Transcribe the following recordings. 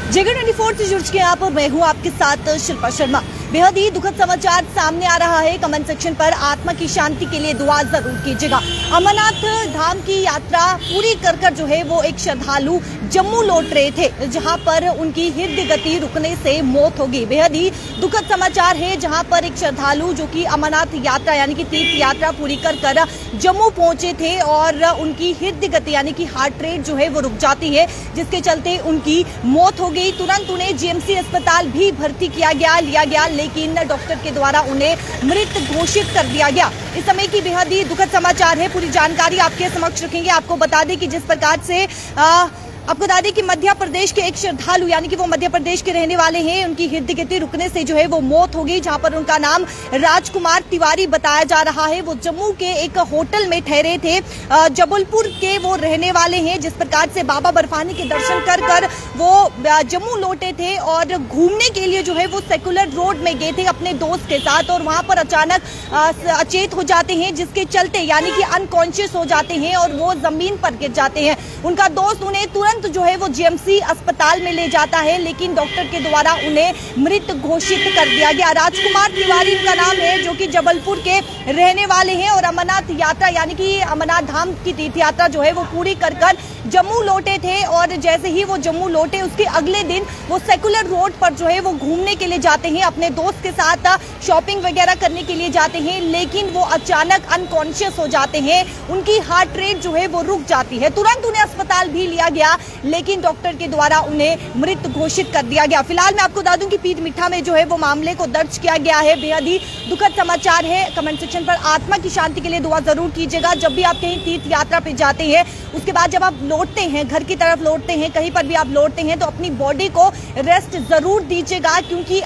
जगह 24 से जुड़ के आप और मैं हूँ आपके साथ शिल्पा शर्मा। बेहद ही दुखद समाचार सामने आ रहा है। कमेंट सेक्शन पर आत्मा की शांति के लिए दुआ जरूर कीजिएगा। अमरनाथ धाम की यात्रा पूरी कर जो है वो एक श्रद्धालु जम्मू लौट रहे थे, जहां पर उनकी हृदय गति रुकने से मौत हो गई। बेहद ही दुखद समाचार है, जहां पर एक श्रद्धालु जो कि अमरनाथ यात्रा यानी कि तीर्थ यात्रा पूरी कर जम्मू पहुंचे थे और उनकी हृदय गति यानी कि हार्ट रेट जो है वो रुक जाती है, जिसके चलते उनकी मौत हो गई। तुरंत उन्हें जीएमसी अस्पताल भी भर्ती किया गया, लेकिन डॉक्टर के द्वारा उन्हें मृत घोषित कर दिया गया। इस समय की बेहद ही दुखद समाचार है। पूरी जानकारी आपके समक्ष रखेंगे। आपको बता दें कि जिस प्रकार से आपको बता दें कि मध्य प्रदेश के एक श्रद्धालु यानी कि वो मध्य प्रदेश के रहने वाले हैं, उनकी हृदय गति रुकने से जो है वो मौत हो गई, जहां पर उनका नाम राजकुमार तिवारी बताया जा रहा है। वो जम्मू के एक होटल में ठहरे थे। जबलपुर के वो रहने वाले हैं। जिस प्रकार से बाबा बर्फानी के दर्शन कर वो जम्मू लौटे थे और घूमने के लिए जो है वो सेकुलर रोड में गए थे अपने दोस्त के साथ, और वहां पर अचानक अचेत हो जाते हैं, जिसके चलते यानी कि अनकॉन्शियस हो जाते हैं और वो जमीन पर गिर जाते हैं। उनका दोस्त उन्हें तुरंत जो है वो जीएमसी अस्पताल में ले जाता है, लेकिन डॉक्टर के द्वारा उन्हें मृत घोषित कर दिया गया। राजकुमार तिवारी उनका नाम है, जो कि जबलपुर के रहने वाले हैं और अमरनाथ यात्रा यानी कि अमरनाथ धाम की तीर्थ यात्रा जो है वो पूरी कर जम्मू लौटे थे। और जैसे ही वो जम्मू लौटे उसके अगले दिन वो सेकुलर रोड पर जो है वो घूमने के लिए जाते हैं, अपने दोस्त के साथ शॉपिंग वगैरह करने के लिए जाते हैं, लेकिन वो अचानक अनकॉन्शियस हो जाते हैं। उनकी हार्ट रेट जो है वो रुक जाती है। तुरंत उन्हें अस्पताल भी लिया गया, लेकिन डॉक्टर के द्वारा उन्हें मृत घोषित कर दिया गया। फिलहाल मैं आपको बता दूं कि पीठ मिठा में जो है वो मामले को दर्ज किया गया है। बेहद ही दुखद समाचार है। कमेंट सेक्शन पर आत्मा की शांति के लिए दुआ जरूर कीजिएगा। जब भी आप कहीं तीर्थ यात्रा पे जाते हैं, उसके बाद जब आप लौटते हैं, घर की तरफ लौटते हैं, कहीं पर भी आप लौटते हैं, तो अपनी बॉडी को रेस्ट जरूर दीजिएगा, क्योंकि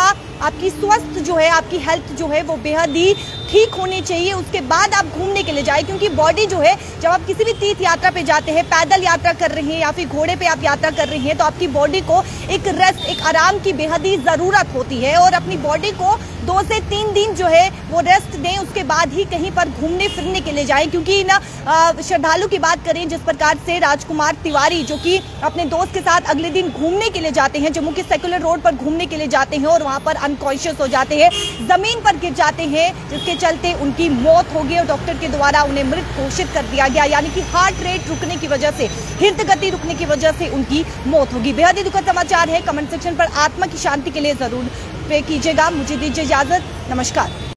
आपकी स्वस्थ जो है, आपकी हेल्थ जो है वो बेहद ही ठीक होनी चाहिए। उसके बाद आप घूमने के लिए जाए, क्योंकि बॉडी जो है, जब आप किसी भी तीर्थ यात्रा पे जाते हैं, पैदल यात्रा कर रहे हैं या फिर घोड़े पे आप यात्रा कर रहे हैं, तो आपकी बॉडी को एक रेस्ट, एक आराम की बेहद ही जरूरत होती है। और अपनी बॉडी को 2 से 3 दिन जो है वो रेस्ट दें, उसके बाद ही कहीं पर घूमने फिरने के लिए जाए। क्योंकि ना श्रद्धालु की बात करें, जिस प्रकार से राजकुमार तिवारी जो कि अपने दोस्त के साथ अगले दिन घूमने के लिए जाते हैं, जम्मू के सेकुलर रोड पर घूमने के लिए जाते हैं और वहां पर अनकॉन्शियस हो जाते हैं, जमीन पर गिर जाते हैं, जिसके चलते उनकी मौत हो गई और डॉक्टर के द्वारा उन्हें मृत घोषित कर दिया गया। यानी कि हार्ट रेट रुकने की वजह से, हृदय गति रुकने की वजह से उनकी मौत होगी। बेहद ही दुखद समाचार है। कमेंट सेक्शन पर आत्मा की शांति के लिए जरूर पे कीजिएगा। मुझे दीजिए इजाजत। नमस्कार।